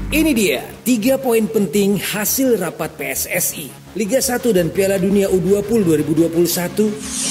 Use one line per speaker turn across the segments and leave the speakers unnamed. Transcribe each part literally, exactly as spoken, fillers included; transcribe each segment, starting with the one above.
Ini dia tiga poin penting hasil rapat P S S I Liga satu dan Piala Dunia U dua puluh dua ribu dua puluh satu.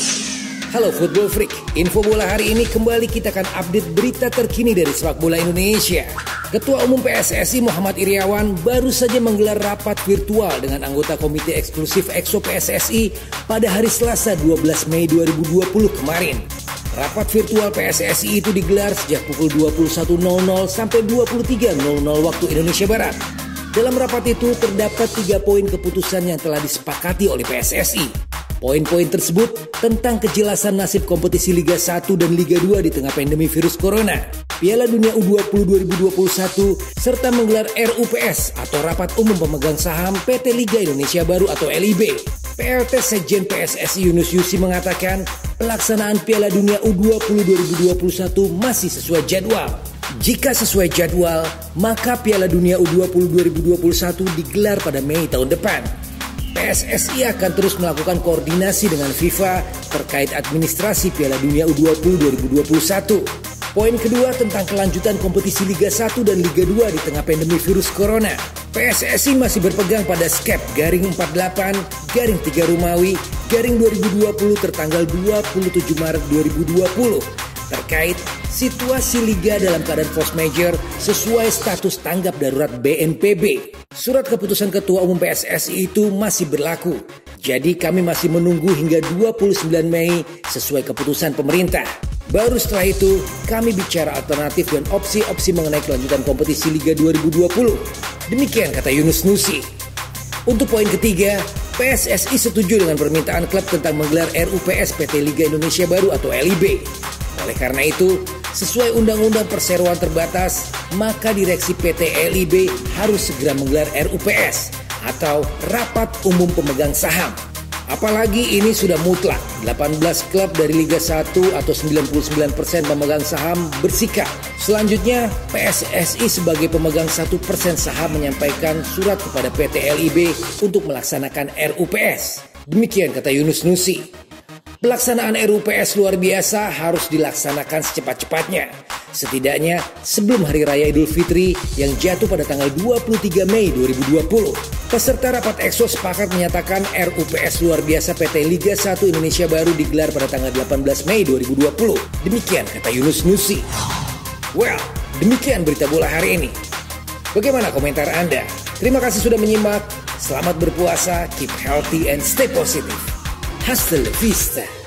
Halo Football Freak, info bola hari ini kembali kita akan update berita terkini dari sepak bola Indonesia. Ketua Umum P S S I Muhammad Iryawan baru saja menggelar rapat virtual dengan anggota Komite Eksklusif Exco P S S I pada hari Selasa dua belas Mei dua ribu dua puluh kemarin. Rapat virtual P S S I itu digelar sejak pukul dua puluh satu nol nol sampai dua puluh tiga nol nol waktu Indonesia Barat. Dalam rapat itu terdapat tiga poin keputusan yang telah disepakati oleh P S S I. Poin-poin tersebut tentang kejelasan nasib kompetisi Liga satu dan Liga dua di tengah pandemi virus corona, Piala Dunia U dua puluh dua ribu dua puluh satu, serta menggelar R U P S atau Rapat Umum Pemegang Saham P T Liga Indonesia Baru atau L I B. P L T Sekjen P S S I Yunus Yusi mengatakan pelaksanaan Piala Dunia U dua puluh dua ribu dua puluh satu masih sesuai jadwal. Jika sesuai jadwal, maka Piala Dunia U dua puluh dua ribu dua puluh satu digelar pada Mei tahun depan. P S S I akan terus melakukan koordinasi dengan FIFA terkait administrasi Piala Dunia U dua puluh dua ribu dua puluh satu. Poin kedua tentang kelanjutan kompetisi Liga satu dan Liga dua di tengah pandemi virus corona. P S S I masih berpegang pada skep garing empat puluh delapan garing tiga Romawi garing dua ribu dua puluh tertanggal dua puluh tujuh Maret dua ribu dua puluh terkait situasi Liga dalam keadaan force majeure sesuai status tanggap darurat B N P B. Surat keputusan Ketua Umum P S S I itu masih berlaku. Jadi kami masih menunggu hingga dua puluh sembilan Mei sesuai keputusan pemerintah. Baru setelah itu kami bicara alternatif dan opsi-opsi mengenai kelanjutan kompetisi Liga dua ribu dua puluh. Demikian kata Yunus Nusi. Untuk poin ketiga, P S S I setuju dengan permintaan klub tentang menggelar R U P S P T Liga Indonesia Baru atau L I B. Oleh karena itu, sesuai Undang-Undang Perseroan Terbatas, maka direksi P T L I B harus segera menggelar R U P S atau Rapat Umum Pemegang Saham. Apalagi ini sudah mutlak, delapan belas klub dari Liga satu atau sembilan puluh sembilan persen pemegang saham bersikap. Selanjutnya, P S S I sebagai pemegang satu persen saham menyampaikan surat kepada P T L I B untuk melaksanakan R U P S. Demikian kata Yunus Nusi. Pelaksanaan R U P S luar biasa harus dilaksanakan secepat-cepatnya. Setidaknya sebelum Hari Raya Idul Fitri yang jatuh pada tanggal dua puluh tiga Mei dua ribu dua puluh. Peserta rapat Exco sepakat menyatakan R U P S luar biasa P T Liga satu Indonesia Baru digelar pada tanggal delapan belas Mei dua ribu dua puluh. Demikian kata Yunus Nusi. Well, demikian berita bola hari ini. Bagaimana komentar Anda? Terima kasih sudah menyimak. Selamat berpuasa, keep healthy and stay positive. Hasta la vista.